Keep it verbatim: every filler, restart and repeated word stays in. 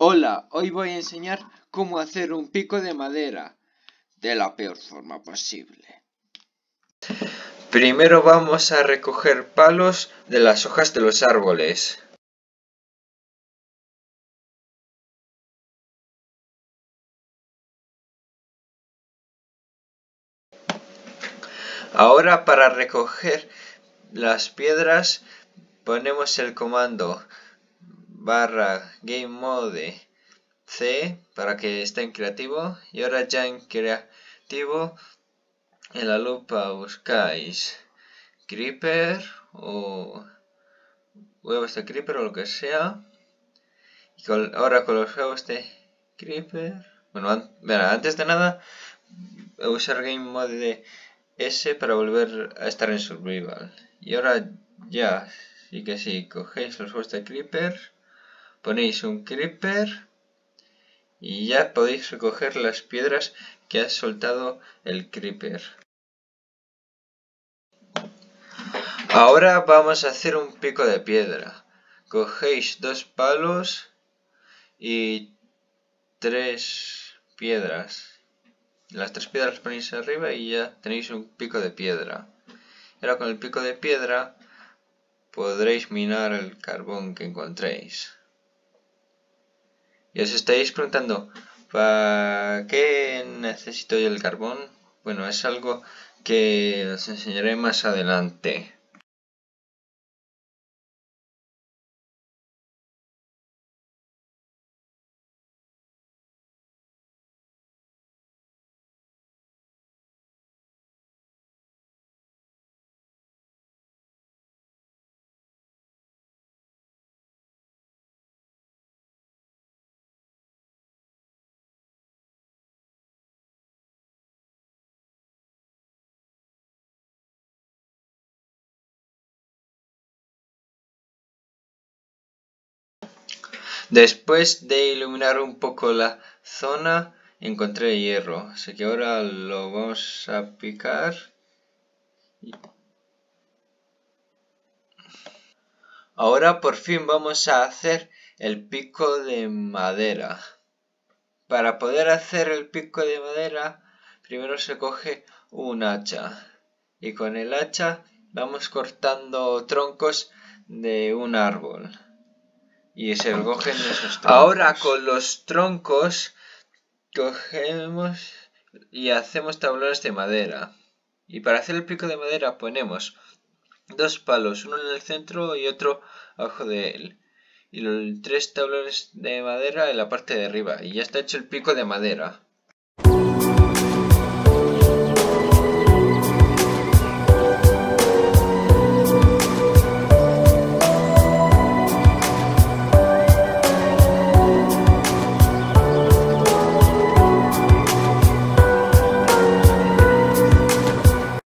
Hola, hoy voy a enseñar cómo hacer un pico de madera de la peor forma posible. Primero vamos a recoger palos de las hojas de los árboles. Ahora para recoger las piedras ponemos el comando barra game mode C para que esté en creativo, y ahora ya en creativo en la lupa buscáis creeper o huevos de creeper o lo que sea, y con, ahora con los huevos de creeper, bueno, an, mira, antes de nada usar game mode de S para volver a estar en survival. Y ahora ya, sí que sí, cogéis los huevos de creeper, ponéis un creeper y ya podéis recoger las piedras que ha soltado el creeper. Ahora vamos a hacer un pico de piedra. Cogéis dos palos y tres piedras. Las tres piedras las ponéis arriba y ya tenéis un pico de piedra. Ahora con el pico de piedra podréis minar el carbón que encontréis. Y os estáis preguntando, ¿para qué necesito yo el carbón? Bueno, es algo que os enseñaré más adelante. Después de iluminar un poco la zona, encontré hierro, así que ahora lo vamos a picar. Ahora por fin vamos a hacer el pico de madera. Para poder hacer el pico de madera, primero se coge un hacha y con el hacha vamos cortando troncos de un árbol y se recogen esos troncos. Ahora con los troncos cogemos y hacemos tablones de madera, y para hacer el pico de madera ponemos dos palos, uno en el centro y otro abajo de él, y los tres tablones de madera en la parte de arriba, y ya está hecho el pico de madera.